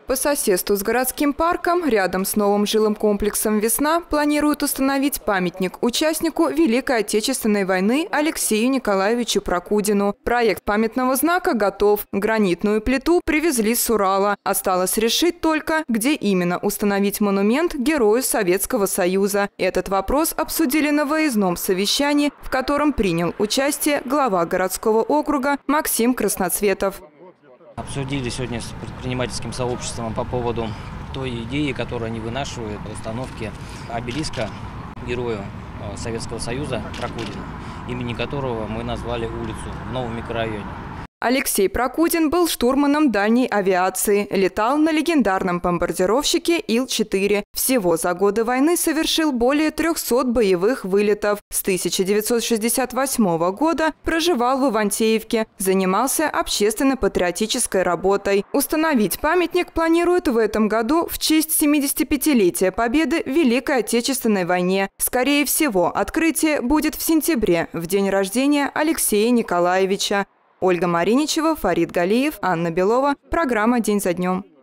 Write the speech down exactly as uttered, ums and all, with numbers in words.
По соседству с городским парком, рядом с новым жилым комплексом «Весна», планируют установить памятник участнику Великой Отечественной войны Алексею Николаевичу Прокудину. Проект памятного знака готов. Гранитную плиту привезли с Урала. Осталось решить только, где именно установить монумент герою Советского Союза. Этот вопрос обсудили на выездном совещании, в котором принял участие глава городского округа Максим Красноцветов. Обсудили сегодня с предпринимательским сообществом по поводу той идеи, которую они вынашивают по установке обелиска герою Советского Союза Прокудина, имени которого мы назвали улицу в новом микрорайоне. Алексей Прокудин был штурманом дальней авиации, летал на легендарном бомбардировщике Ил четыре. Всего за годы войны совершил более трёхсот боевых вылетов. С тысяча девятьсот шестьдесят восьмого года проживал в Ивантеевке, занимался общественно-патриотической работой. Установить памятник планируют в этом году в честь семидесятипятилетия победы в Великой Отечественной войне. Скорее всего, открытие будет в сентябре, в день рождения Алексея Николаевича. Ольга Мариничева, Фарид Галиев, Анна Белова. Программа «День за днем».